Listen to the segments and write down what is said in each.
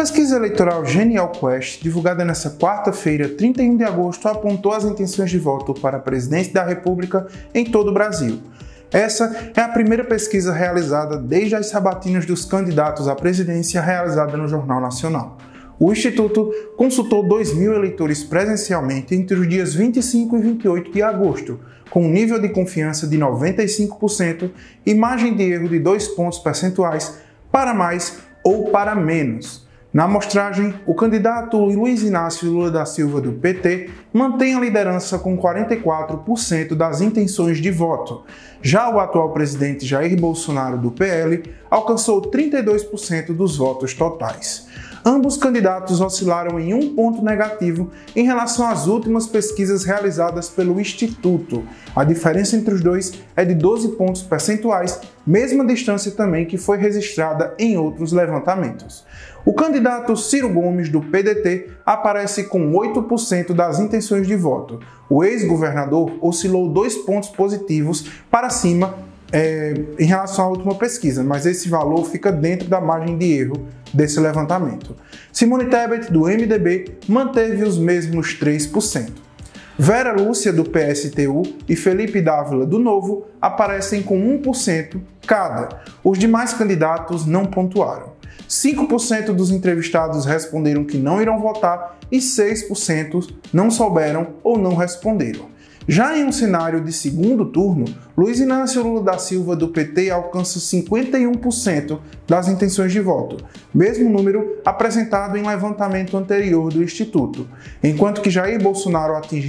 pesquisa eleitoral Genial Quest, divulgada nesta quarta-feira, 31 de agosto, apontou as intenções de voto para a presidente da República em todo o Brasil. Essa é a primeira pesquisa realizada desde as sabatinas dos candidatos à presidência realizada no Jornal Nacional. O Instituto consultou 2.000 eleitores presencialmente entre os dias 25 e 28 de agosto, com um nível de confiança de 95% e margem de erro de 2 pontos percentuais para mais ou para menos. Na amostragem, o candidato Luiz Inácio Lula da Silva, do PT, mantém a liderança com 44% das intenções de voto. Já o atual presidente Jair Bolsonaro, do PL, alcançou 32% dos votos totais. Ambos candidatos oscilaram em 1 ponto negativo em relação às últimas pesquisas realizadas pelo Instituto. A diferença entre os dois é de 12 pontos percentuais, mesma distância também que foi registrada em outros levantamentos. O candidato Ciro Gomes, do PDT, aparece com 8% das intenções de voto. O ex-governador oscilou 2 pontos positivos para cima em relação à última pesquisa, mas esse valor fica dentro da margem de erro desse levantamento. Simone Tebet, do MDB, manteve os mesmos 3%. Vera Lúcia, do PSTU, e Felipe Dávila, do Novo, aparecem com 1% cada. Os demais candidatos não pontuaram. 5% dos entrevistados responderam que não irão votar e 6% não souberam ou não responderam. Já em um cenário de segundo turno, Luiz Inácio Lula da Silva, do PT, alcança 51% das intenções de voto, mesmo número apresentado em levantamento anterior do Instituto, enquanto que Jair Bolsonaro atinge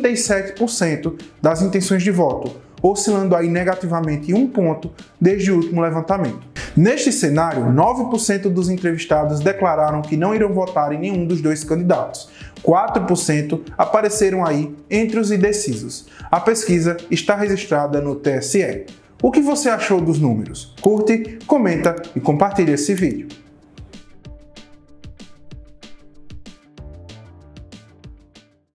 37% das intenções de voto, oscilando aí negativamente 1 ponto desde o último levantamento. Neste cenário, 9% dos entrevistados declararam que não irão votar em nenhum dos dois candidatos. 4% apareceram aí entre os indecisos. A pesquisa está registrada no TSE. O que você achou dos números? Curte, comenta e compartilhe esse vídeo.